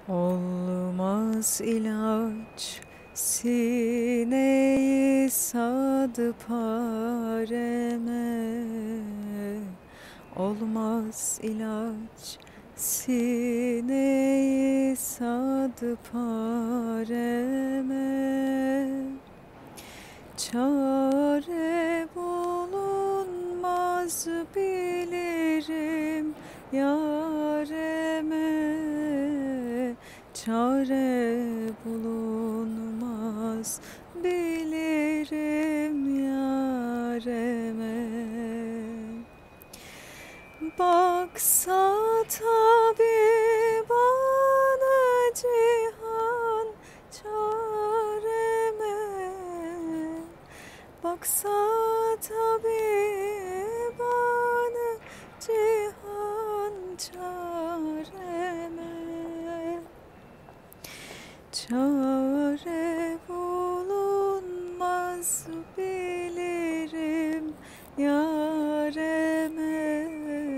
Olmaz ilaç sineyi sadı pareme. Olmaz ilaç sineyi sadı pareme. Çare bulunmaz bilirim yareme. Çare bulunmaz bilirim yareme. Baksa tabibana cihan çareme. Baksa tabibana cihan çareme. Çare bulunmaz bilirim yareme.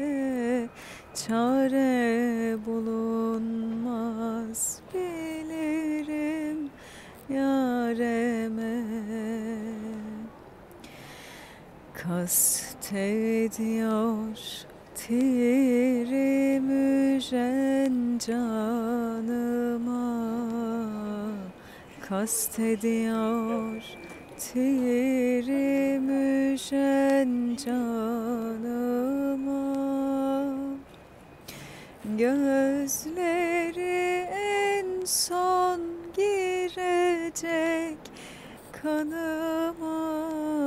Çare bulunmaz bilirim yareme. Kastediyor tiri müjen canıma. Kastediyor tiri müjen canıma. Gözleri en son girecek kanıma.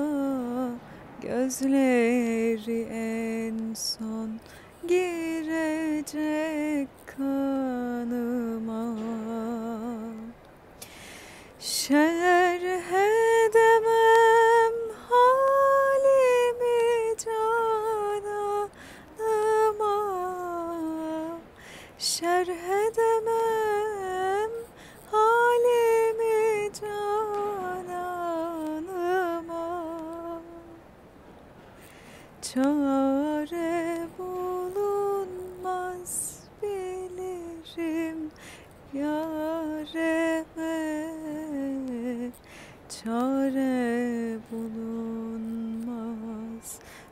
Gözleri en son girecek kanıma. Şerh edemem halimi cananıma. Şerh edemem halimi cananıma. Çare bulunmaz bilirim yareme. Çare bulunmaz